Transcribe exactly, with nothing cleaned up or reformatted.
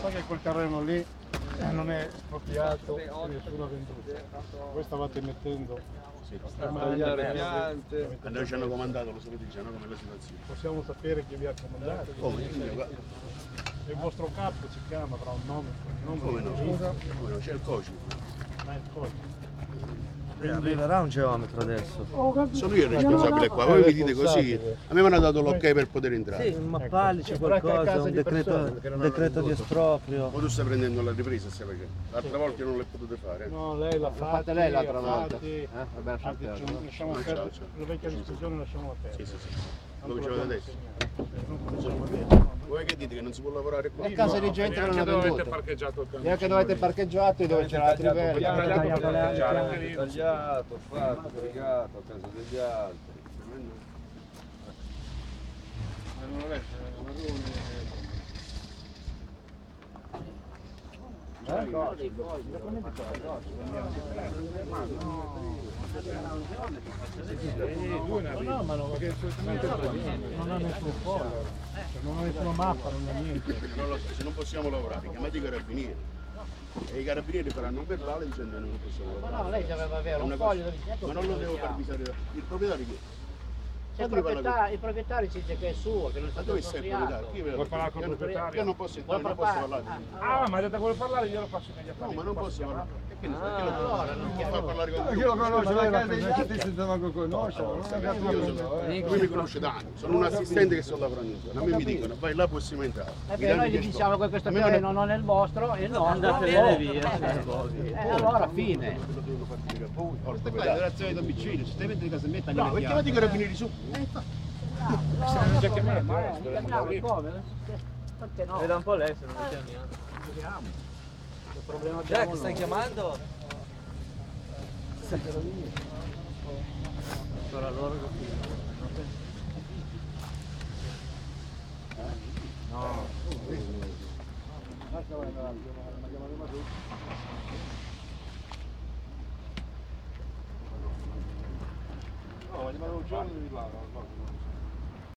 sa che quel terreno lì eh, non è espropriato e nessuno ha venduto. Voi stavate mettendo Sì. tagliare piante. A noi ci hanno comandato, lo sapete già, no? Come la situazione. Possiamo sapere chi vi ha comandato? Come? Io, Il vostro capo si chiama, avrà un nome, un come no? nome, Come no? C'è il coach. ma è il coach. Arriverà un geometro adesso. Sono io il responsabile qua, voi mi dite così. A me mi hanno dato l'ok per poter entrare. Sì, un mappale, c'è qualcosa, un decreto, un decreto di esproprio. Ma tu stai prendendo la ripresa, stai facendo. L'altra volta non l'hai potuto fare. No, lei l'ha fatta. fatta lei l'altra volta. Eh? Vabbè, Infatti, lasciamo Non perdere, c'è, c'è. la vecchia discussione lasciamo Sì, perdere. sì, sì. Dove ci vado adesso? Non possiamo dire. Voi che dite che non si può lavorare qua? È casa di gente che non ha Avete venduto. parcheggiato il Neanche dove avete parcheggiato e dove c'era la trivella. Tagliato, fatto, fregato a casa degli altri. No, ma no, perché solitamente non ha nessun follower, cioè non ha nessuna mappa, non ha niente. Non lo so, se non possiamo lavorare, chiamate i carabinieri. E i carabinieri faranno un verbale dicendo che non possiamo Ma lavorare. no, lei doveva avere un foglio dove Ma non lo devo far avvisare il proprietario chi? il proprietario, il proprietario ci dice che è suo, che non è Ma stato dove sei il proprietario? espropriato. Chi ve Vuoi parlare con il Io proprietario? non posso, Vuole non posso parlare? parlare. Ah, ma ha detto che vuole parlare, io lo faccio No, immediatamente. ma non posso parlare. E che ne so, che lo allora non non fa parlare con Io lo conosco la casa degli altri senza manco conoscerlo, non ho capito. Lui mi conosce da anni, sono un assistente che sto lavorando insieme. A me mi dicono, vai là possiamo entrare. E Mi beh, danno noi i gli gestori. diciamo che questo A me non è- terreno non è il vostro, è il nostro. Andatevene via. E allora fine. Lo devo far dire a voi, al Questa qua è proprietario. violazione di domicilio, se te metti in casa mia No, perché chiamate i carabinieri su? No, non già chiamato, ma eh, eh, chiamiamo, come? Perché no? Veda un po' lei se non lo chiamiamo. Il problema Jack, abbiamo stai noi. chiamando? Ancora loro che No, ma gli mando un giorno di là.